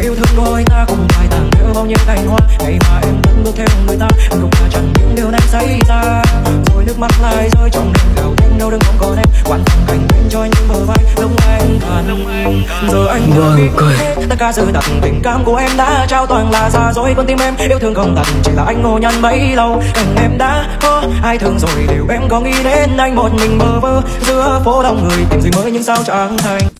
yêu thương đôi ta cùng bài tàng đưa bao nhiêu cành hoa. Ngày mà em vẫn bước theo người ta, anh cũng là chẳng những điều này xảy ra. Rồi nước mắt lại rơi trong đêm gào thét đâu đừng không còn em. Quan tâm cảnh bên cho những bờ vai lúc anh cần. Giờ anh vâng biết tất cả sự thật tình cảm của em đã trao toàn là xa dối. Con tim em yêu thương không thật, chỉ là anh ngộ nhận bấy lâu. Cảnh em đã có ai thương rồi, điều em có nghĩ đến anh một mình bơ vơ giữa phố đông người tìm gì mới nhưng sao chẳng thành.